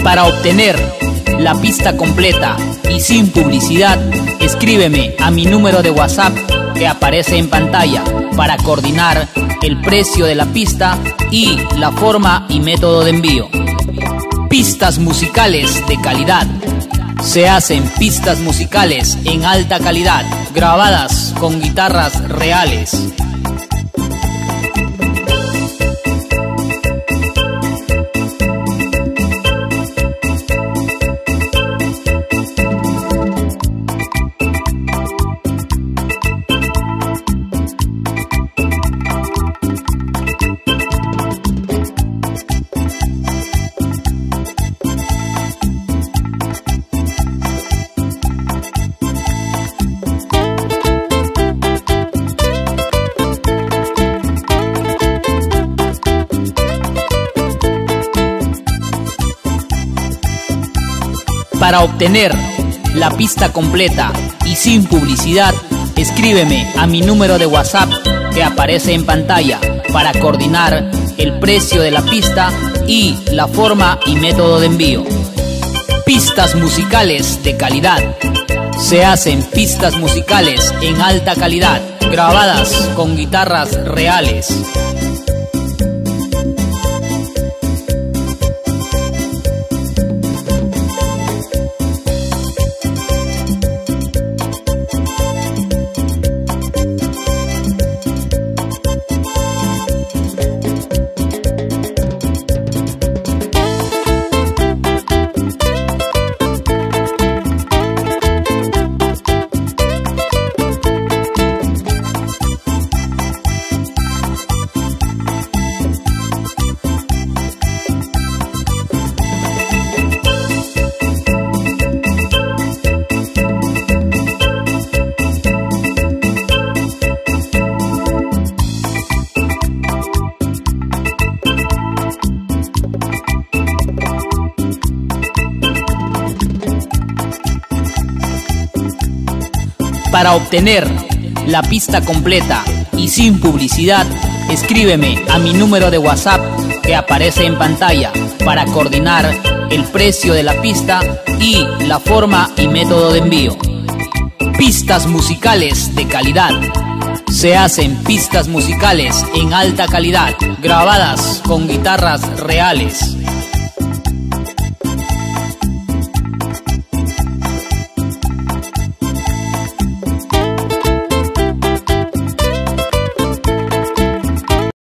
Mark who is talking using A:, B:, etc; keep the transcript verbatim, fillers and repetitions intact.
A: Para obtener la pista completa y sin publicidad, escríbeme a mi número de WhatsApp que aparece en pantalla para coordinar el precio de la pista y la forma y método de envío. Pistas musicales de calidad. Se hacen pistas musicales en alta calidad, grabadas con guitarras reales. Para obtener la pista completa y sin publicidad, escríbeme a mi número de WhatsApp que aparece en pantalla para coordinar el precio de la pista y la forma y método de envío. Pistas musicales de calidad. Se hacen pistas musicales en alta calidad, grabadas con guitarras reales. Para obtener la pista completa y sin publicidad, escríbeme a mi número de WhatsApp que aparece en pantalla para coordinar el precio de la pista y la forma y método de envío. Pistas musicales de calidad. Se hacen pistas musicales en alta calidad, grabadas con guitarras reales.